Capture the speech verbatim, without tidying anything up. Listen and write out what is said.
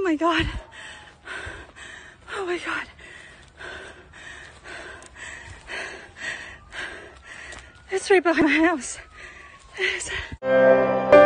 my God. Oh my God. It's right behind my house. It's...